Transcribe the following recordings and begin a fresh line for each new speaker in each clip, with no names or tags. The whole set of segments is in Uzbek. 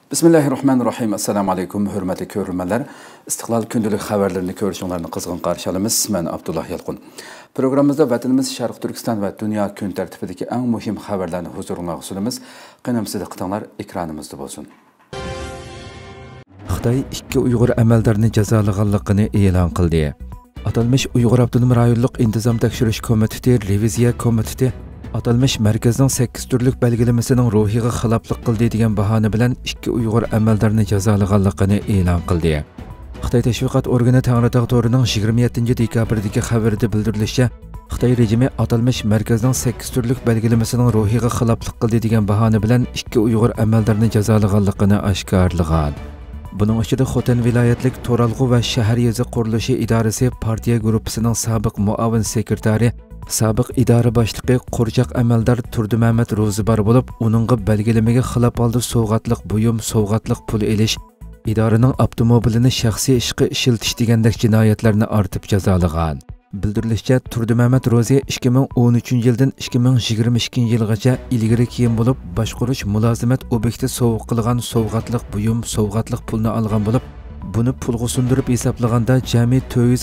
Bismillahirrahmanirrahim. Assalamu alaykum, hürmetli görürmenler. İstiklal Kündülük haberlerini görüşünlerini kızgın karşılamız. Ben Abdullah Yalqun. Programımızda vatanımız Şarkı Türkistan ve dünya gün tertibideki en mühim haberlerini huzuruna sunumuz. Qanamsızda qıtanlar ekranımızda olsun.
Xitoy 2 Uyg'ur amaldarini jazolaganligini e'lon qildi. Atalmış Uyg'ur Abdunum rayonluq intizom tekshirish komiteti reviziya komiteti atalmış merkezning 8 turlik belgilemesining ruhiga xiloflik qildi degan bahona bilan 2 Uyg'ur amaldarini jazolaganligini e'lon qildi. Xitoy tashviqot organi Tangratog to'rining 27 dekabrdagi xabarida bildirilishicha, Xitoy rejimi atalmış merkezning 8 turlik belgilemesining ruhiga xiloflik qildi degan bahona bilan 2 Uyg'ur amaldarini jazolaganligini oshkorlagan. Bunun içinde Xotan vilayetlik Toralg'u ve Şehir Yezi Qurilishi idorasi partiya gruppasining sobiq muavin sekretari, sobiq idora boshlig'i Qo'rchoq amaldor Turdimamat Ro'zibar bo'lib, uningga belgilamaga xilof holda sovg'atliq buyum, sovg'atliq pul elish, idoraning avtomobilini shaxsiy ishga ishiltish degandek jinoyatlarni ortib jazolagan. Bildirilishicha, Turdimamat Ro'zi 2013 yildan 2022 yilgacha ilgari keyin bo'lib, boshqarish mulozimat obyekti sovuq qilgan sovg'atliq buyum, sovg'atliq pulni olgan bo'lib, buni pulga sundirib hisoblaganda jami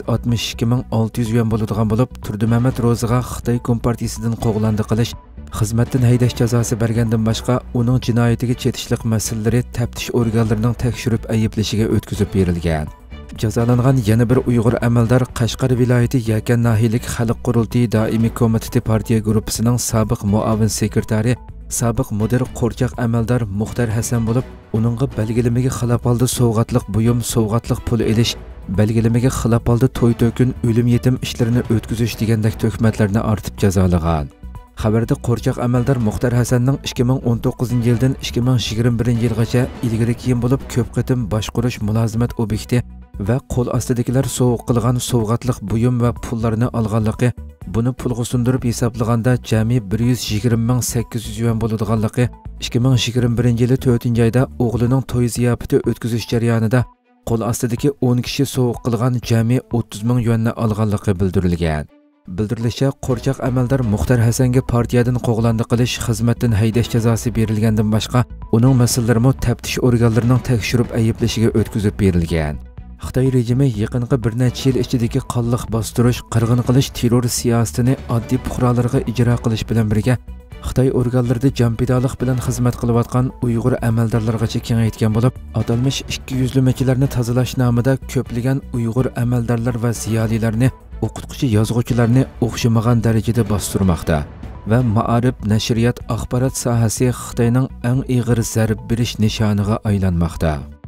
462.600 yuan bo'ladigan bo'lib, Turdimamat Ro'ziga Xitoy Kompartiyasidan qo'g'landi qilish, xizmatdan haydash jazosi bergandan boshqa uning jinoyatiga chetishlik masalalari taftish organlarining tekshirib ayblashiga o'tkazib berilgan. Jazolangan yana bir Uyg'ur amaldor Qashqar viloyati Yakan nahiyalik Xalq qurultiyi doimiy komiteti partiya gruppasining sobiq muavin sekretari, sobiq mudir Qo'rchoq amaldor Muxtar Hasan bo'lib, uningga belgilamaga xilof holda sovg'atliq buyum, sovg'atliq pul elish, belgilamaga xilof holda to'y-to'kin, o'lim yetim ishlarini o'tkazish degandek tuhmatlarni ortib jazolagan. Xabarda Qo'rchoq amaldor Muxtar Hasanning 2019 yildan 2021 yilgacha ilgari keyin bo'lib ko'p qatim boshqarish mulozimat obyekti va qo'l ostidagilar sovuq qilgan sovg'atliq buyum va pullarni olganligi, buni pulga sundirib hisoblaganda jami 120.800 yuan bo'ladiganligi, 2021 yili 4-oyda o'g'lining to'y ziyofati o'tkazish jarayonida qo'l ostidagi 10 kishi sovuq qilgan jami 30.000 yuanni olganligi bildirilgan. Bildirilishicha, Qo'rchoq amaldor Muxtar Hasanga partiyadan qo'g'landi qilish, xizmatdan haydash jazosi berilgandan boshqa, uning masalalari taftish organlarining tekshirib ayblashiga o'tkazib berilgan. Xitoy rejimi yaqinqi bir necha yil ichidagi qonliq bostirish, qirg'in qilish terror siyosatini oddiy fuqarolarga ijro qilish bilan birga, Xitoy organlarida jonfidolik bilan xizmat qilayotgan Uyg'ur amaldorlargacha kengaytgan bo'lib, atalmış 200lamachilarni tozalash nomida ko'plagan Uyg'ur amaldorlar va ziyolilarni, o'qituvchi yozuvchilarni o'xshamagan darajada bostirmoqda va ma'arif, nashriyat, axborot sohasi Xitoyning eng ig'ir zarb berish nishoniga aylanmoqda.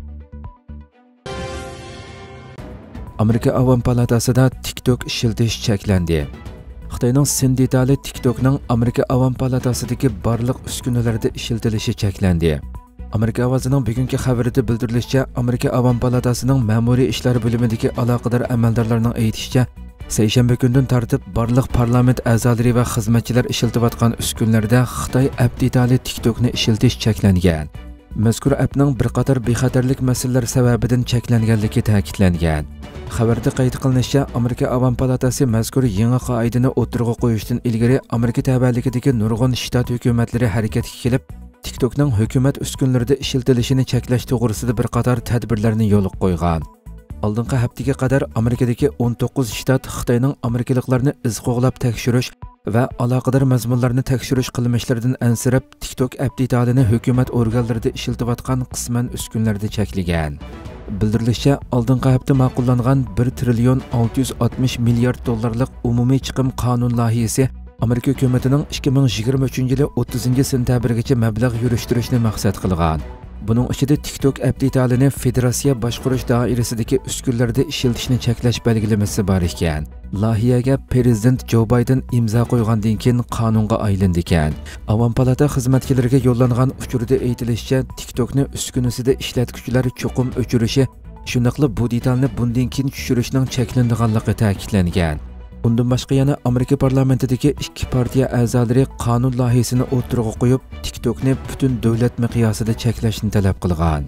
Amerika Avam Palatasida TikTok ishiltish cheklandi. Xitoyning Sin detali TikTokning Amerika Avam Palatasidagi barliq uskunalarda ishiltilishi cheklandi. Amerika ovozining bugungi xabarida bildirilishicha, Amerika Avam Palatasining ma'muriy ishlar bo'limidagi aloqador amaldorlarning aytishicha, seshanba kundan tartib barliq parlament a'zolari va xizmatchilar ishiltayotgan uskunlarda Xitoy app detali TikTokni ishiltish cheklangan. Mazkur appning bir qator bexatarlik masalalar sababidan cheklanganligi ta'kidlangan. Xabarda qayd qilinishicha, Amerika Avam Palatasi mazkur yangi qoidani o'tirg'a qo'yishdan ilgari Amerika tabiatligidagi nurg'un shtat hukumatlari harakatga kelib, TikTokning hukumat uskunlarida ishiltilishini cheklash to'g'risida bir qator tadbirlarni yo'lga qo'ygan. Oldingi haftaga qadar Amerikadagi 19 shtat Xitoyning amerikaliklarni izqo'g'lab tekshirish va aloqador mazmunlarni tekshirish qilmishlaridan ansirab, TikTok app detalini hukumat organlarida ishiltayotgan qisman uskunlarda cheklagan. Bildirilishicha, oldingi hafta ma'qullangan 1 trillion 660 milliard dollarlik umumiy chiqim qonun loyihasi Amerika hukumatining 2023 yili 30-sentabrgacha mablag' yurishtirishni maqsad qilgan. Buning ichida TikTok app detalini federatsiya boshqarish doirasidagi uskunlarda ishiltishni cheklash belgilamasi bor ekan. Loyihaga prezident Joe Biden imzo qo'ygandan keyin qonunga aylandi ekan. Avam palata xizmatchilariga yo'llangan uchurda aytilishicha, TikTokni uskunasida ishlatuvchilar cho'qim o'chirishi, shuningdek bu detalni bundan keyin tushirishning cheklanganligi ta'kidlangan. Undan boshqa yana Amerika parlamentidagi 2 partiya a'zolari qonun loyihasini o'tirg'a qo'yib, TikTokni butun davlat miqyosida cheklashni talab qilgan.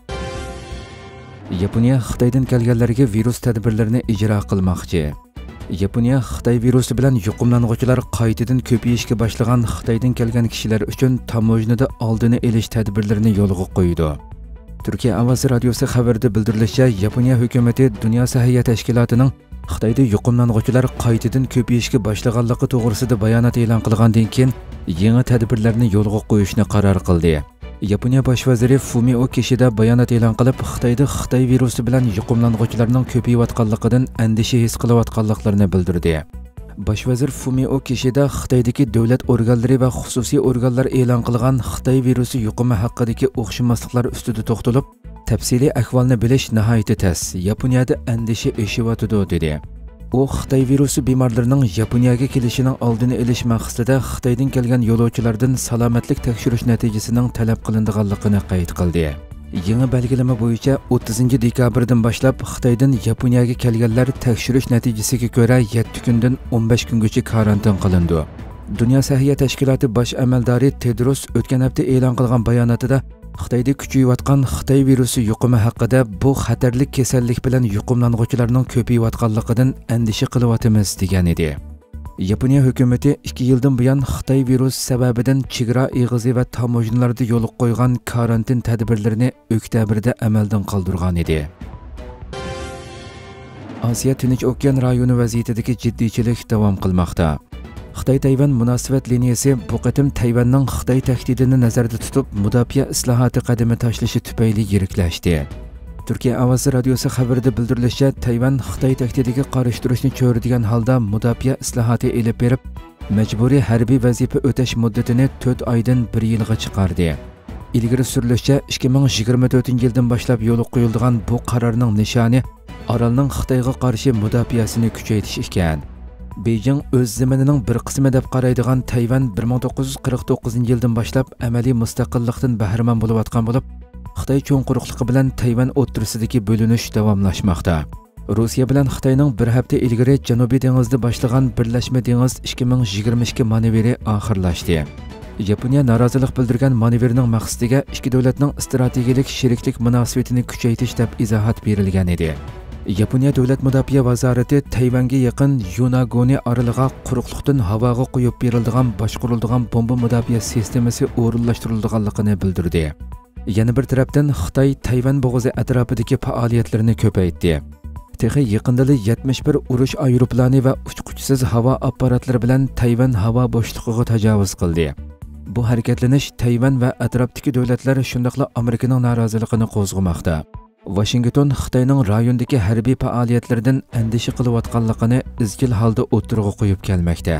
Yaponiya Xitoydan kelganlarga virus tadbirlarini ijro qilmoqchi. Yaponiya Xitoy virusi bilan yuqumlanuvchilar qaytadan ko'payishga boshlagan Xitoydan kelgan kishilar uchun tamojnada oldini olish tadbirlarini yo'lga qo'ydi. Türkiye Avaz Radyosu xabarida bildirilishicha, Yaponiya hukumati Dünya Səhiyyə Təşkilatı'nın Xitoyda yuqumlanğuchilar qaytadan ko'payishga boshlaganligi to'g'risida bayonot e'lon qilgandan keyin yangi tadbirlarni yo'lga qo'yishni qaror qildi. Yaponiya bosh vaziri Fumio Kishida bayonot e'lon qilib, Xitoyda Xitoy virusi bilan yuqumlanuvchilarning ko'payayotganligidan andisha his qilayotganliklarini bildirdi. Bosh vazir Fumio Kishida Xitoydagi davlat organlari va xususiy organlar e'lon qilgan Xitoy virusi yuqumi haqidagi o'xshamasliklar ustida to'xtalib, tafsiliy ahvolni bilish nihoyatda tez. Yaponiyada andisha eshiyotidu dedi. U Xitoy virusi bemorlarining Yaponiyaga kelishining oldini olish maqsadida Xitoydan kelgan yo'lovchilardan salomatlik tekshirish natijasining talab qilinganligini qayd qildi. Yangi belgilama bo'yicha 30 dekabrdan boshlab Xitoydan Yaponiyaga kelganlar tekshirish natijasiga ko'ra 7 kundan 15 kungacha karantin qilindi. Dünya Səhiyyə Təşkilatı baş amaldori Tedros o'tgan hafta e'lon qilgan bayonotida Xitoyda kuchayayotgan Xitoy virusi yuqumi haqida bu xatarli kasallik bilan yuqumlanuvchilarning ko'payayotganligidan andisha qilyapmiz degan edi. Yaponiya hukumati 2 yildan buyon Xitoy virusi sababidan chegara eg'izi va tamojinlarda yo'l qo'ygan karantin tadbirlarini oktabrda amaldan qoldirgan edi. Osiyo Tinch okean rayoni vaziyatidagi jiddiychilik davom qilmoqda. Xitoy-Tayvan munosabat liniyasi bu qatim Tayvanning Xitoy tahdidini nazarda tutib, mudofaa islohoti qadami tashlashi tufayli yiriklashdi. Türkiye Avaz Radyosu xabarida bildirilishicha, Tayvan Xitoy tahdidiga qarshi turishni cho'radigan holda mudofaa islohoti elib berib, majburiy harbiy vazifa o'tash muddatini 4 oydan 1 yilga chiqardi. Ilgari surilishicha, 2024-yildan boshlab yo'l qo'yilgan bu qarorning nishoni orolning Xitoyga qarshi mudofaasini kuchaytirish ekan. Beijing o'z zamanining bir qismi deb qaraydigan Tayvan 1949-yildan boshlab amaliy mustaqillikdan bahramand bo'layotgan bo'lib, Xitoy cho'ng quruqligi bilan Tayvan o'rtasidagi bo'linish davomlashmoqda. Rossiya bilan Xitoyning bir hafta ilgari Janubiy dengizda boshlagan Birlashma dengiz 2022 manevri oxirlashdi. Yaponiya norozilik bildirgan manevrning maqsadiga ikki davlatning strategik sheriklik munosabatini kuchaytirish deb izohat berilgan edi. Yaponiya davlat mudofaa vazirati Tayvanga yaqin Yonaguni oroliga quruqlikdan havoga qo'yib beriladigan boshqariladigan bomba mudofaa sistemasi o'rinlashtirilganligini bildirdi. Yana bir tarafdan Xitoy Tayvan bo'g'ozi atrofidagi faoliyatlarini ko'paytirdi. Texi yaqinda 71 urush aeroplani va uchquchsiz havo apparatlari bilan Tayvan havo bo'shlig'iga tajovuz qildi. Bu harakatlanish Tayvan va atrofdagi davlatlar shundaqla Amerikaning noroziligini qo'zg'amoqda. Washington Xitoyning rayondagi harbiy faoliyatlaridan andisha qilayotganligini izchil holda o'tirg'a qo'yib kelmoqda.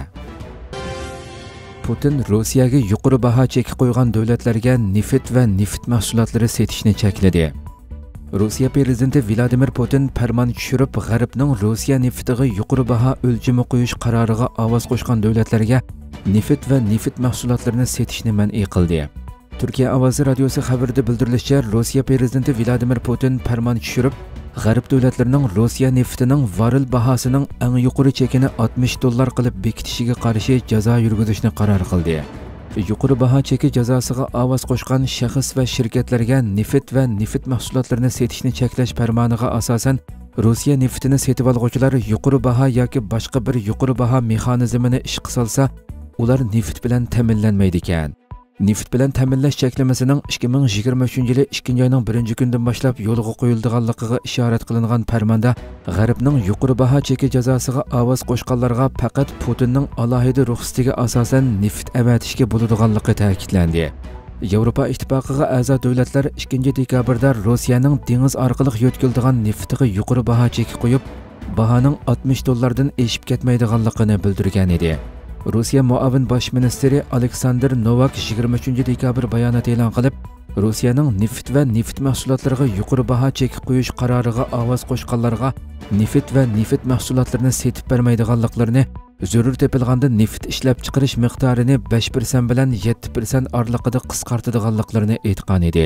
Putin Rossiyaga yuqori baho cheki qo'ygan davlatlarga neft va neft mahsulotlari sotishni chekladi. Rossiya prezidenti Vladimir Putin farmon tushirib, G'arbning Rossiya neftiga yuqori baho o'lchami qo'yish qaroriga ovoz qo'shgan davlatlarga neft va neft mahsulotlarini sotishni man'iy qildi. Türkiye Avaz Radyosu xabarida bildirilishicha, Rossiya prezidenti Vladimir Putin farmon tushirib, G'arb davlatlarining Rossiya neftining varil bahosining eng yuqori chekini $60 qilib bekitishiga qarshi jazo yurgizishni qaror qildi. Yuqori baho cheki jazosiga ovoz qo'shgan shaxs va shirkatlarga neft va neft mahsulotlarini sotishni cheklash farmoniga asosan Rossiya neftini sotib oluvchilar yuqori baho yoki boshqa bir yuqori baho mexanizmini ishga solsa, ular neft bilan ta'minlanmaydi ekan. Neft bilan ta'minlash cheklamasining 2023-yil 2-oyning 1-kunidan boshlab yo'lga qo'yilganligiga ishorat qilingan farmonda G'arbning yuqori baho cheki jazosiga ovoz qo'shganlarga faqat Putinning alohida ruxsatiga asosan neft avatishga bo'ladiganligi ta'kidlandi. Yevropa ittifoqiga a'zo davlatlar 2-dekabrda Rossiyaning dengiz orqali yo'tkildigan neftiga yuqori baho cheki qo'yib, bahoning $60 dan eshib ketmaydiganligini bildirgan edi. Rossiya muavin bosh ministri Aleksandr Novak 23-dekabr bayonot e'lon qilib, Rossiyaning neft va neft mahsulotlariga yuqori baho cheki qo'yish qaroriga ovoz qo'shganlarga neft va neft mahsulotlarini sotib bermaydiganliklarini, zarur topilganda neft ishlab chiqarish miqdorini 5% bilan 7% oralig'ida qisqartiradiganliklarini aytgan edi.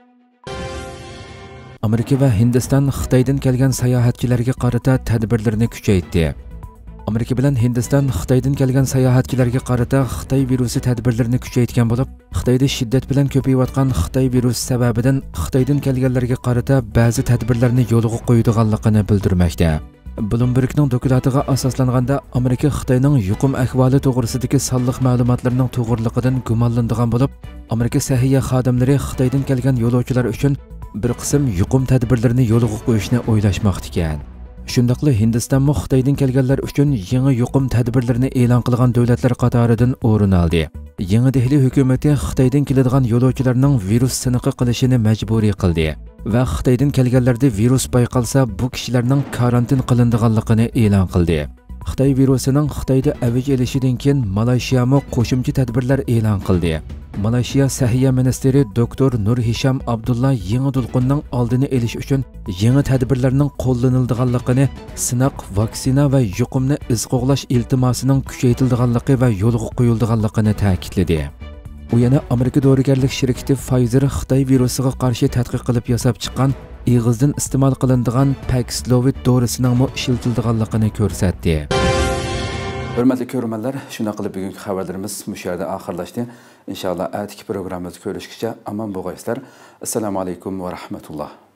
Amerika va Hindiston Xitoydan kelgan sayohatchilarga qarata tadbirlarni kuchaytirdi. Amerika bilan Hindiston Xitoydan kelgan sayohatchilarga qarata Xitoy virusi tadbirlarini kuchaytirgan bo'lib, Xitoyda shiddat bilan ko'payayotgan Xitoy virusi sababidan Xitoydan kelganlarga qarata ba'zi tadbirlarni yo'lga qo'yadiganligini bildirmoqda. Bloombergning doklatiga asoslanganda Amerika Xitoyning yuqum ahvoli to'g'risidagi sonliq ma'lumotlarning to'g'riligidan gumonlanadigan bo'lib, Amerika sahiyya xodimlari Xitoydan kelgan yo'lovchilar uchun bir qism yuqum tadbirlarini yo'lga qo'yishni o'ylashmoqda ekan. Shundaqla Hindistonmo Xitoydan kelganlar uchun yangi yuqum tadbirlarini e'lon qilgan davlatlar qatoridan o'rin oldi. Yangi Dehli hukumati Xitoydan keladigan yo'lovchilarning virus siniqi qilishini majburiy qildi va Xitoydan kelganlarda virus bayqalsa, bu kishilarning karantin qilinadiganligini e'lon qildi. Xitoy virusining Xitoyda avj olishidan keyin Malayziyamo qo'shimcha tadbirlar e'lon qildi. Malayziya Sahiyya ministri Dr. Nur Hisham Abdullah yangi to'lqinning oldini olish uchun yangi tadbirlarning qo'llaniladiganligini, sinoq, vaksina va yuqumni iz qo'g'lash iltimosining kuchaytirilganligi va yo'lga qo'yilganligini ta'kidladi. U yana Amerika dorigarlik shirkati Pfizer Xitoy virusiga qarshi tadqiq qilib yasab chiqqan ig'izdan iste'mol qilinadigan Paxlovid dorisining ishlatilganligini ko'rsatdi.
Hürmetli görürmenler, şuna qilib bugungi xabarlarimiz mush yerda oxirlashdi. İnşallah atiki programmamizda ko'rishguncha aman bo'lg'aysizlar. Assalomu alaykum va rahmatulloh.